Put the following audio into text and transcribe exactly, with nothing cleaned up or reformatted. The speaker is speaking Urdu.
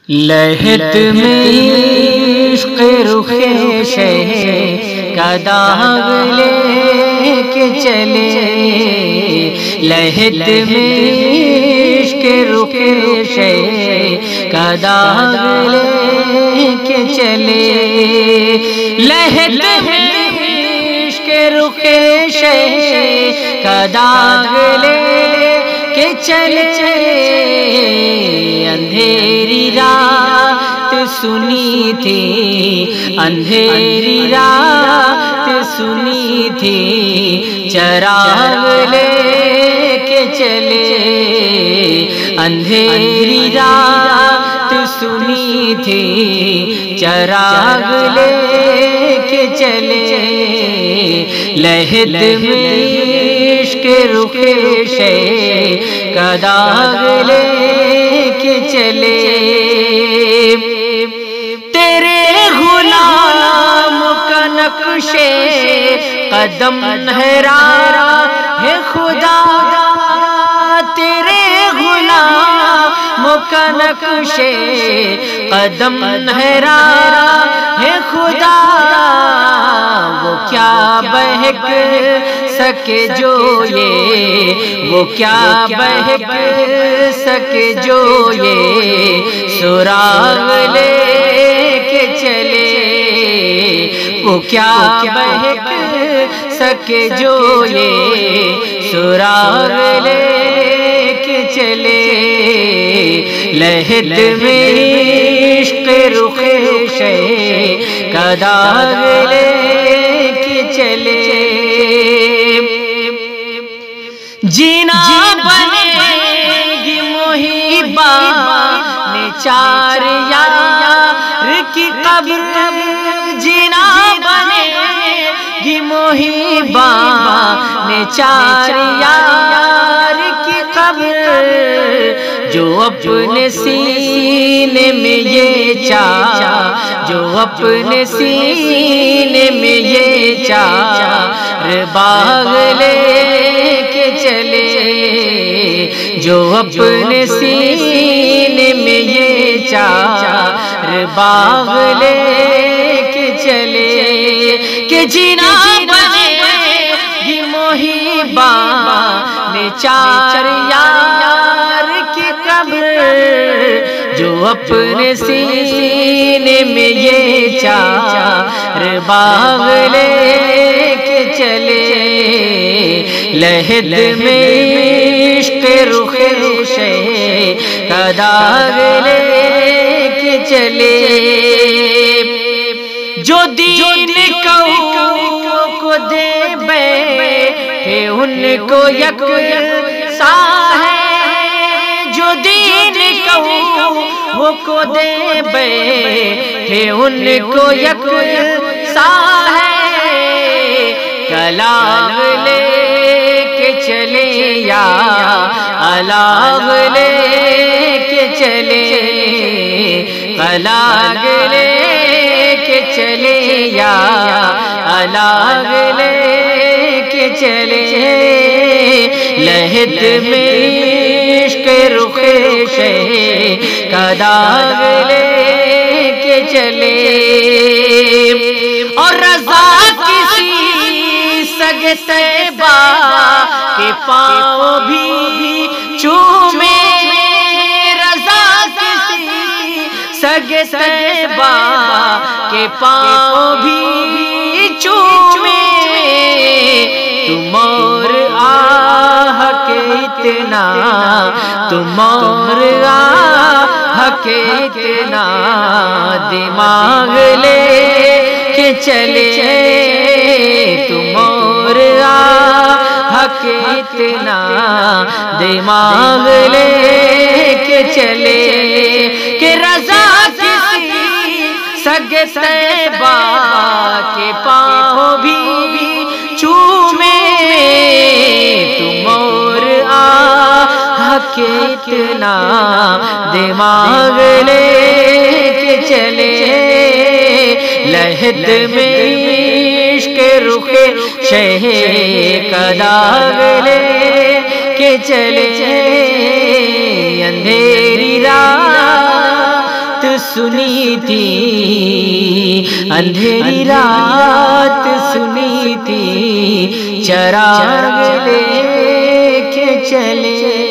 لہت میں عشق رخ شہ کا داغ لے کے چلے، لہت میں عشق رخ شہ کا داغ لے کے چلے، لہت میں عشق رخ شہ کا داغ لے کے چلے، اندھیری رات سنی تھی، اندھیری رات سنی تھی، چراغ لے کے چلے، اندھیری رات سنی تھی، چراغ لے کے چلے، لہت میں عشق رخ شہ کا داغ لے کے چلے، تیرے غلام کا نقش قدم ٹھہرایا ہے خدا، تیرے غلام کا نقش قدم ٹھہرایا ہے خدا، وہ کیا بہک سکے جو یہ، وہ کیا بہک سکے جو یہ سراغ لے کے چلے، وہ کیا بہک سکے جو یہ سراغ لے کے چلے، لہت میں عشق رخ شہ کا داغ لے کے چلے، جینا بنے گی محبہ نے چار یار کی قبر، جینا بنے گی محبہ نے چار یار کی قبر، جو اپنے سینے میں یہ چاہ، جو اپنے سینے میں یہ چار باغ لے کے چلے، جو اپنے سینے میں یہ چار باغ لے کے چلے، کہ جینا بنے گی محبہ نے چار یار کی قبر، جو اپنے سینے میں یہ چار باغ لے کے چلے، لہت میں عشق رخ شہ کا داغ لے کے چلے، جو دین کو دے بیٹھے ان کو یکساں ہے، جو دین کو دے بیٹھے ان کو یکساں ہے، کلام لے کے چلے یا الاغ لے کے چلے، کلام لے کے چلے یا الاغ لے کے چلے، لہت میں عشق رخ شہ کا داغ لے کے چلے، اور رضا کسی سگ طیبہ کے پاؤں بھی چومے، رضا کسی سگ طیبہ کے پاؤں بھی چومے، تم اور آہ کے اتنا، تم اور آہ کے اتنا دماغ لے کے چلے، تم اور آہ کے اتنا دماغ لے کے چلے، کہ رضا کسی سگ طیبہ کے پاؤں بھی چومے، تم اور آہ کے اتنا دماغ لے کے چلے، لہت میں عشق رخ شہ کا داغ لے کے چلے، اندھیری رات سنی تھی، اندھیری رات سنی تھی، چراغ لے کے چلے